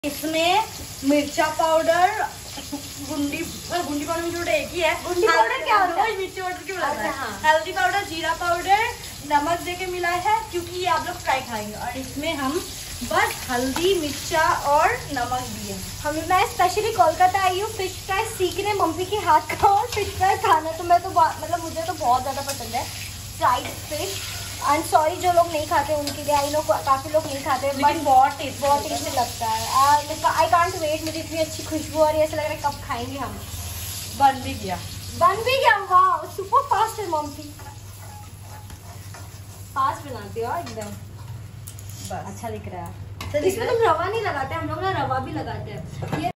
इसमें मिर्चा पाउडर, गुंडी पाउडर में जोड़े एक ही है। गुंडी पाउडर क्या होता है? मिर्ची पाउडर क्यों लगा है? हल्दी पाउडर, जीरा पाउडर, नमक देके मिलाया है क्योंकि ये आप लोग फ्राई खाएंगे। और इसमें हम बस हल्दी, मिर्चा और नमक दिए हैं। मैं स्पेशली कोलकाता आई हूँ फिश फ्राई सीखने, मम्मी के हाथ का और फिश फ्राई खाना। तो मैं तो मतलब मुझे तो बहुत ज़्यादा पसंद है फ्राइड फिश। एंड सॉरी जो लोग नहीं खाते उनके लिए, आई नो काफ़ी लोग नहीं खाते, बट बहुत टेस्टी लगता है। आई कांट वेट, मुझे इतनी अच्छी खुशबू और ऐसा लग रहा है कब खाएंगे हम। बन भी गया वाह सुपर फास्ट है मम्मी, फास्ट बनाती हो एकदम। बस अच्छा दिख रहा है। इसमें तुम रवा नहीं लगाते, हम लोग ना रवा भी लगाते हैं। ये